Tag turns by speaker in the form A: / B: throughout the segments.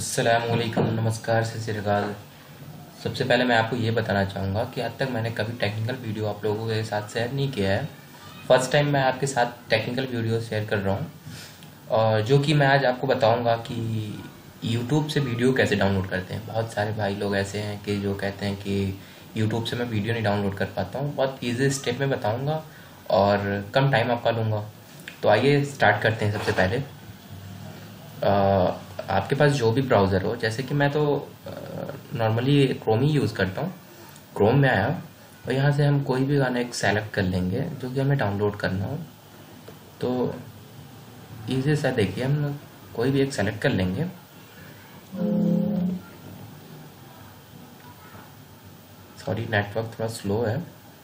A: अस्सलामुअलैकुम, नमस्कार, सत श्री अकाल। सबसे पहले मैं आपको ये बताना चाहूँगा कि आज तक मैंने कभी टेक्निकल वीडियो आप लोगों के साथ शेयर नहीं किया है। फर्स्ट टाइम मैं आपके साथ टेक्निकल वीडियो शेयर कर रहा हूँ, और जो कि मैं आज आपको बताऊँगा कि यूट्यूब से वीडियो कैसे डाउनलोड करते हैं। बहुत सारे भाई लोग ऐसे हैं कि जो कहते हैं कि यूट्यूब से मैं वीडियो नहीं डाउनलोड कर पाता हूँ। बहुत ईजी स्टेप में बताऊँगा और कम टाइम आपका लूँगा। तो आइए स्टार्ट करते हैं। सबसे पहले आपके पास जो भी ब्राउज़र हो, जैसे कि मैं तो नॉर्मली क्रोम ही यूज़ करता हूँ। क्रोम में आया और यहाँ से हम कोई भी गाना एक सेलेक्ट कर लेंगे जो कि हमें डाउनलोड करना हो। तो इजी सा देखिए, हम कोई भी एक सेलेक्ट कर लेंगे। सॉरी, नेटवर्क थोड़ा स्लो है।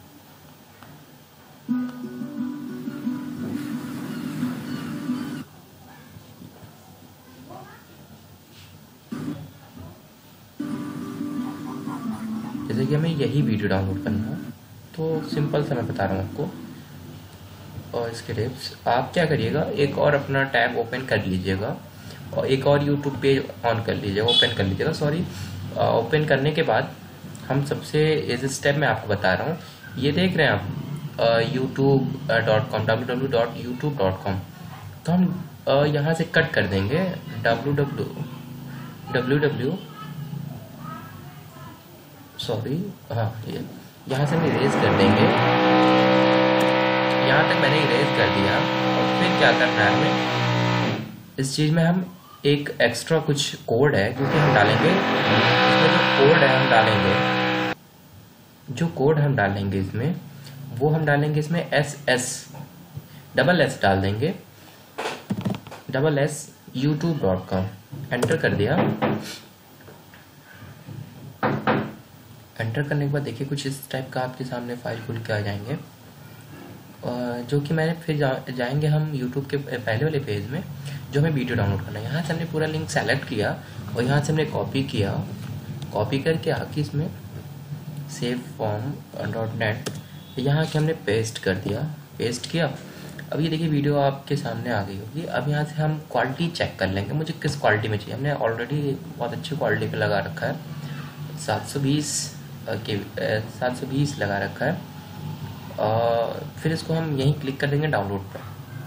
A: जैसे कि हमें यही वीडियो डाउनलोड करना है, तो सिंपल सा मैं बता रहा हूँ आपको। और इसके टिप्स, आप क्या करिएगा, एक और अपना टैब ओपन कर लीजिएगा और एक और यूट्यूब पेज ऑन कर लीजिएगा, ओपन कर लीजिएगा। सॉरी, ओपन करने के बाद हम सबसे इस स्टेप में आपको बता रहा हूँ। ये देख रहे हैं आप youtube.com, www.youtube.com। तो हम यहाँ से कट कर देंगे www सॉरी हाँ, यहाँ से हम इरेज कर देंगे। यहाँ तक मैंने इरेज कर दिया। और फिर क्या करना है हमें, इस चीज़ में हम एक एक्स्ट्रा कुछ कोड है जो कि हम डालेंगे। इसमें जो कोड है हम डालेंगे, इसमें वो हम डालेंगे इसमें डबल एस डाल देंगे, SS youtube.com। एंटर कर दिया। एंटर करने के बाद देखिए कुछ इस टाइप का आपके सामने फाइल खुल के आ जाएंगे, जो कि मैंने फिर जाएंगे हम यूट्यूब के पहले वाले पेज में जो हमें वीडियो डाउनलोड करना है। यहाँ से हमने पूरा लिंक सेलेक्ट किया और यहाँ से हमने कॉपी किया। कॉपी करके आके इसमें सेव फॉर्म.net यहाँ के हमने पेस्ट कर दिया। पेस्ट किया। अब ये देखिए वीडियो आपके सामने आ गई होगी। अब यहाँ से हम क्वालिटी चेक कर लेंगे, मुझे किस क्वालिटी में चाहिए। हमने ऑलरेडी बहुत अच्छी क्वालिटी पे लगा रखा है, 720 लगा रखा है। फिर इसको हम यहीं क्लिक कर देंगे डाउनलोड पर।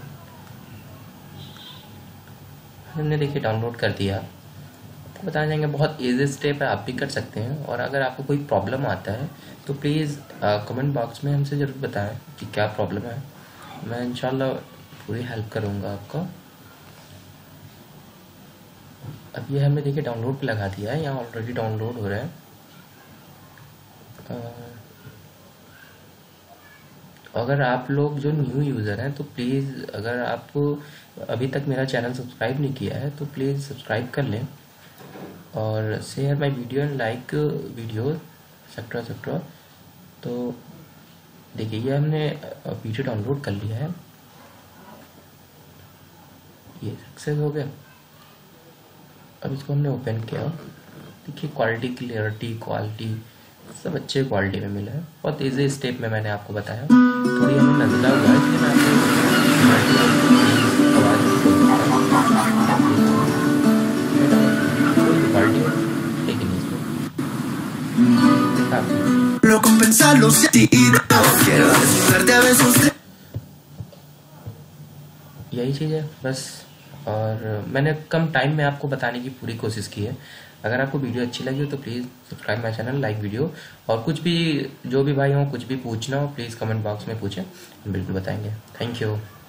A: हमने देखिए डाउनलोड कर दिया। आपको बता जाएंगे, बहुत इजी स्टेप है, आप भी कर सकते हैं। और अगर आपको कोई प्रॉब्लम आता है तो प्लीज़ कमेंट बॉक्स में हमसे ज़रूर बताएं कि क्या प्रॉब्लम है। मैं इंशाल्लाह पूरी हेल्प करूँगा आपको। अब ये हमने देखिए डाउनलोड पे लगा दिया है, यहाँ ऑलरेडी डाउनलोड हो रहा है। अगर आप लोग जो न्यू यूज़र हैं तो प्लीज़, अगर आपको अभी तक मेरा चैनल सब्सक्राइब नहीं किया है तो प्लीज़ सब्सक्राइब कर लें और share my video and like video etcetera. तो देखिए ये हमने वीडियो डाउनलोड कर लिया है, ये सक्सेस हो गया। अब इसको हमने ओपन किया। देखिए क्वालिटी, क्वालिटी सब अच्छे क्वालिटी में मिला है। बहुत इजी स्टेप में मैंने आपको बताया। थोड़ी हमें नजला हुआ है, इसलिए मैं आपको यही चीज़ है बस। और मैंने कम टाइम में आपको बताने की पूरी कोशिश की है। अगर आपको वीडियो अच्छी लगी हो तो please subscribe my channel, like video. और कुछ भी, जो भी भाई हो, कुछ भी पूछना हो प्लीज़ कमेंट बॉक्स में पूछें, हम बिल्कुल बताएंगे। Thank you.